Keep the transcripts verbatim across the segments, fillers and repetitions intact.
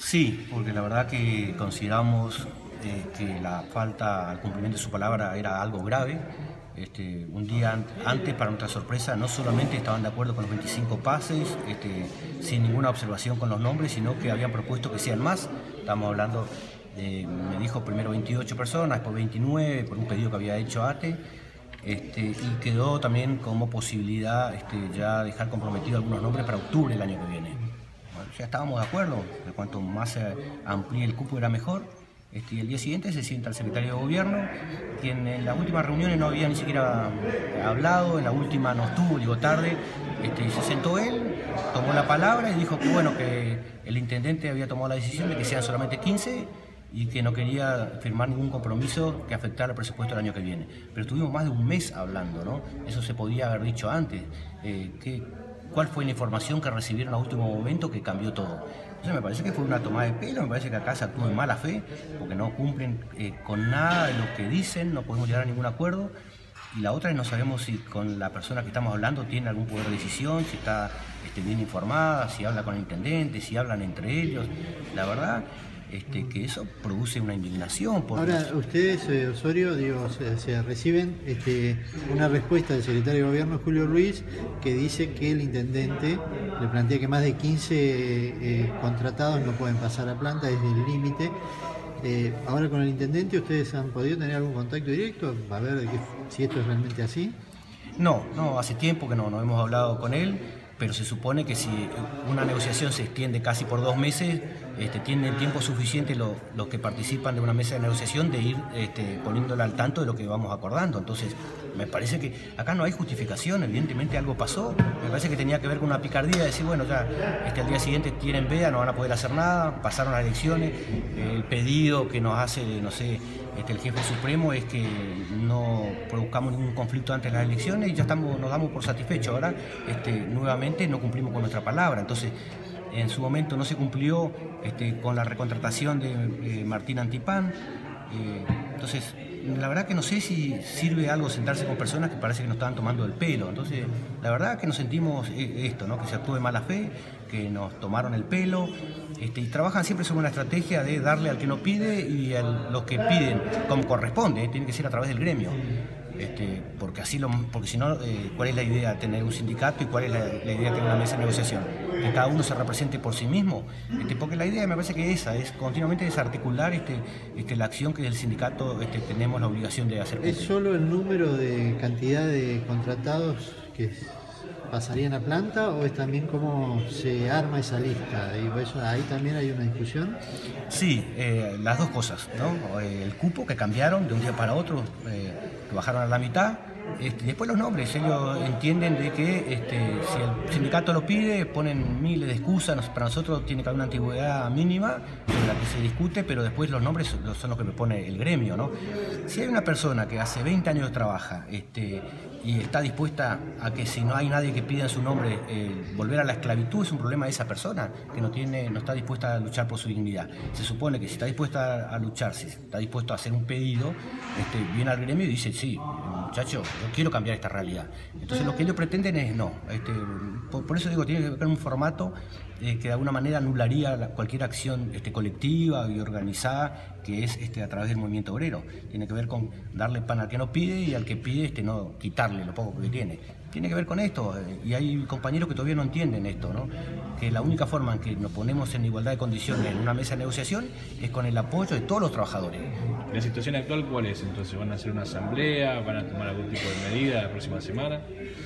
Sí, porque la verdad que consideramos eh, que la falta al cumplimiento de su palabra era algo grave. Este, un día an antes, para nuestra sorpresa, no solamente estaban de acuerdo con los veinticinco pases, este, sin ninguna observación con los nombres, sino que habían propuesto que sean más. Estamos hablando, de, me dijo primero veintiocho personas, después veintinueve, por un pedido que había hecho A T E. Este, y quedó también como posibilidad este, ya dejar comprometido algunos nombres para octubre del año que viene. Bueno, ya estábamos de acuerdo, que cuanto más se amplíe el cupo era mejor. Este, y el día siguiente se sienta el secretario de gobierno, quien en las últimas reuniones no había ni siquiera hablado, en la última no estuvo, llegó tarde, este, y se sentó él, tomó la palabra y dijo que bueno, que el intendente había tomado la decisión de que sean solamente quince y que no quería firmar ningún compromiso que afectara el presupuesto del año que viene. Pero estuvimos más de un mes hablando, ¿no? Eso se podía haber dicho antes. Eh, que, ¿Cuál fue la información que recibieron a último momento que cambió todo? Entonces me parece que fue una tomada de pelo, me parece que acá se actúa en mala fe, porque no cumplen eh, con nada de lo que dicen, no podemos llegar a ningún acuerdo. Y la otra es no sabemos si con la persona que estamos hablando tiene algún poder de decisión, si está este, bien informada, si habla con el intendente, si hablan entre ellos. La verdad este, que eso produce una indignación. Porque... Ahora, ustedes, eh, Osorio, digo, se, se reciben este, una respuesta del secretario de Gobierno, Julio Ruiz, que dice que el intendente le plantea que más de quince eh, contratados no pueden pasar a planta, es el límite. Eh, ahora con el intendente, ¿ustedes han podido tener algún contacto directo a ver de qué, si esto es realmente así? No, no, hace tiempo que no, no hemos hablado con él, pero se supone que si una negociación se extiende casi por dos meses, este, tienen tiempo suficiente los, los que participan de una mesa de negociación de ir este, poniéndola al tanto de lo que vamos acordando. Entonces, me parece que acá no hay justificación, evidentemente algo pasó, me parece que tenía que ver con una picardía de decir, bueno, ya este, al día siguiente tienen veda, no van a poder hacer nada, pasaron las elecciones, el pedido que nos hace, no sé, este, el jefe supremo es que no produzcamos ningún conflicto antes de las elecciones y ya estamos, nos damos por satisfechos. Ahora este, nuevamente no cumplimos con nuestra palabra. Entonces, en su momento no se cumplió este, con la recontratación de eh, Martín Antipán. Eh, entonces, la verdad que no sé si sirve algo sentarse con personas que parece que nos estaban tomando el pelo. Entonces, la verdad que nos sentimos esto, ¿no? Que se actúe de mala fe, que nos tomaron el pelo, este, y trabajan siempre sobre una estrategia de darle al que no pide y a los que piden como corresponde, ¿eh? Tiene que ser a través del gremio. Este, porque así lo, porque si no, eh, ¿cuál es la idea? Tener un sindicato y cuál es la, la idea de tener una mesa de negociación, que cada uno se represente por sí mismo, este, porque la idea me parece que esa es continuamente desarticular este, este, la acción que del sindicato este, tenemos la obligación de hacer. ¿Es solo el número de cantidad de contratados que pasarían a planta o es también cómo se arma esa lista? Digo, eso, ahí también hay una discusión. Sí, eh, las dos cosas, ¿no? El cupo que cambiaron de un día para otro, eh, que bajaron a la mitad. Este, después los nombres, ellos entienden de que este, si el sindicato lo pide, ponen miles de excusas, para nosotros tiene que haber una antigüedad mínima sobre la que se discute, pero después los nombres son los que propone el gremio, ¿no? Si hay una persona que hace veinte años trabaja este, y está dispuesta a que si no hay nadie que pida en su nombre eh, volver a la esclavitud, es un problema de esa persona, que no, tiene, no está dispuesta a luchar por su dignidad. Se supone que si está dispuesta a luchar, si está dispuesto a hacer un pedido, este, viene al gremio y dice, sí, muchacho, yo quiero cambiar esta realidad. Entonces lo que ellos pretenden es no. Este, por, por eso digo, tiene que haber un formato eh, que de alguna manera anularía la, cualquier acción este, colectiva y organizada que es este, a través del movimiento obrero. Tiene que ver con darle pan al que no pide y al que pide este, no quitarle lo poco que tiene. Tiene que ver con esto, eh, y hay compañeros que todavía no entienden esto, ¿no? Que la única forma en que nos ponemos en igualdad de condiciones en una mesa de negociación es con el apoyo de todos los trabajadores. ¿La situación actual cuál es? Entonces, ¿van a hacer una asamblea? ¿Van a tomar algún tipo de medida la próxima semana?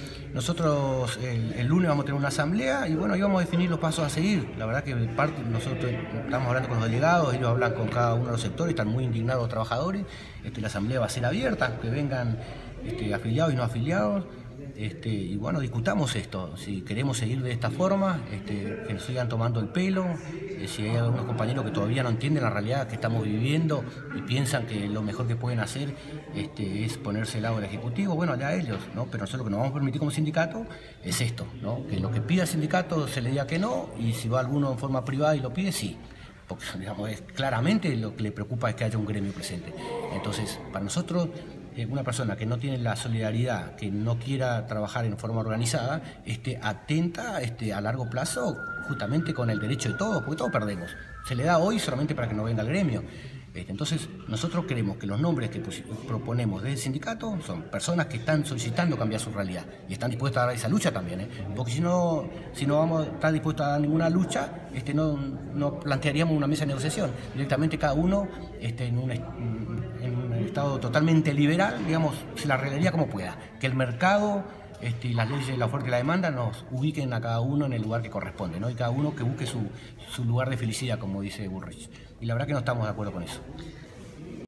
Nosotros el, el lunes vamos a tener una asamblea y bueno, ahí vamos a definir los pasos a seguir. La verdad que parte, nosotros estamos hablando con los delegados, ellos hablan con cada uno de los sectores, están muy indignados los trabajadores. Este, la asamblea va a ser abierta, que vengan este, afiliados y no afiliados. Este, y bueno, discutamos esto, si queremos seguir de esta forma, este, que nos sigan tomando el pelo, eh, si hay algunos compañeros que todavía no entienden la realidad que estamos viviendo y piensan que lo mejor que pueden hacer este, es ponerse al lado del Ejecutivo, bueno, allá ellos, ¿no? Pero nosotros lo que nos vamos a permitir como sindicato es esto, ¿no? Que lo que pida el sindicato se le diga que no, y si va alguno en forma privada y lo pide, sí. Porque digamos, es, claramente lo que le preocupa es que haya un gremio presente. Entonces, para nosotros eh, una persona que no tiene la solidaridad, que no quiera trabajar en forma organizada, este, atenta este, a largo plazo justamente con el derecho de todos, porque todos perdemos. Se le da hoy solamente para que no venga el gremio. Este, entonces, nosotros creemos que los nombres que proponemos desde el sindicato son personas que están solicitando cambiar su realidad y están dispuestas a dar esa lucha también, ¿eh? Porque si no, si no vamos a estar dispuestos a dar ninguna lucha, este, no, no plantearíamos una mesa de negociación. Directamente cada uno este, en, un, en un estado totalmente liberal, digamos, se la arreglaría como pueda. Que el mercado este, y las leyes de la oferta y la demanda nos ubiquen a cada uno en el lugar que corresponde, ¿no? Y cada uno que busque su, su lugar de felicidad, como dice Bullrich. Y la verdad que no estamos de acuerdo con eso.